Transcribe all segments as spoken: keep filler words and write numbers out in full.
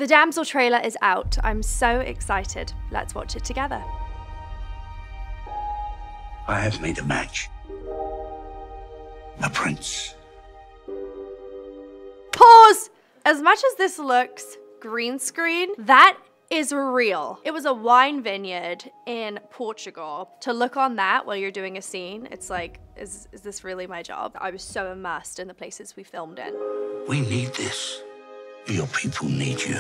The Damsel trailer is out. I'm so excited. Let's watch it together. I have made a match. A prince. Pause! As much as this looks green screen, that is real. It was a wine vineyard in Portugal. To look on that while you're doing a scene, it's like, is, is this really my job? I was so immersed in the places we filmed in. We need this. Your people need you.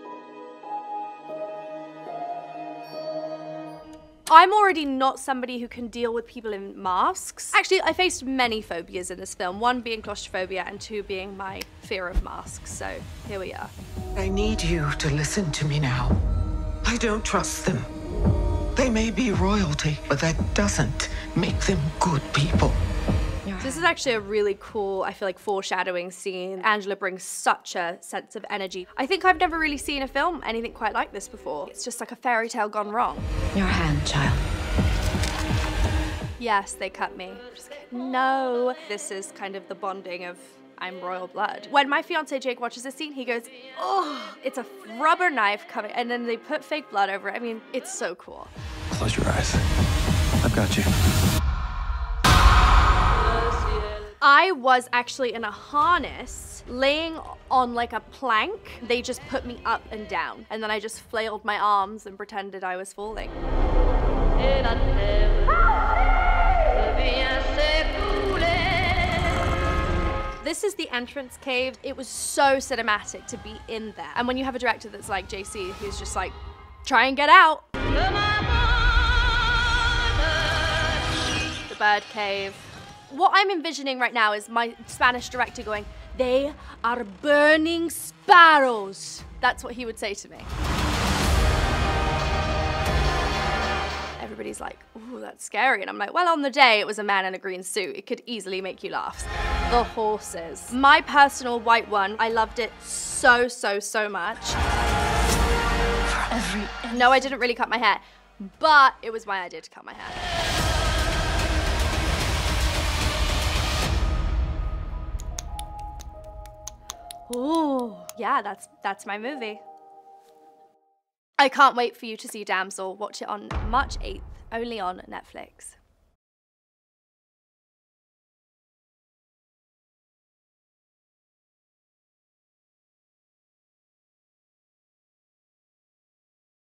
I'm already not somebody who can deal with people in masks. Actually, I faced many phobias in this film, one being claustrophobia and two being my fear of masks, so here we are. I need you to listen to me now. I don't trust them. They may be royalty, but that doesn't make them good people. This is actually a really cool, I feel like, foreshadowing scene. Angela brings such a sense of energy. I think I've never really seen a film anything quite like this before. It's just like a fairy tale gone wrong. Your hand, child. Yes, they cut me. Just kidding. No. This is kind of the bonding of I'm royal blood. When my fiance Jake watches this scene, he goes, oh, it's a rubber knife coming, and then they put fake blood over it. I mean, it's so cool. Close your eyes. I've got you. I was actually in a harness laying on like a plank. They just put me up and down, and then I just flailed my arms and pretended I was falling. This is the entrance cave. It was so cinematic to be in there. And when you have a director that's like J C, who's just like, try and get out. The bird cave. What I'm envisioning right now is my Spanish director going, they are burning sparrows. That's what he would say to me. Everybody's like, ooh, that's scary. And I'm like, well, on the day, it was a man in a green suit. It could easily make you laugh. The horses. My personal white one, I loved it so, so, so much. For every... No, I didn't really cut my hair, but it was my idea to cut my hair. Ooh, yeah, that's that's my movie. I can't wait for you to see Damsel. Watch it on March eighth, only on Netflix.